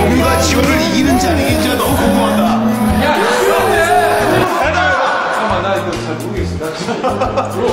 공유가 지호를 이기는 자리인지 너무 궁금하다. 잠깐만 나 이거 잘 모르겠어.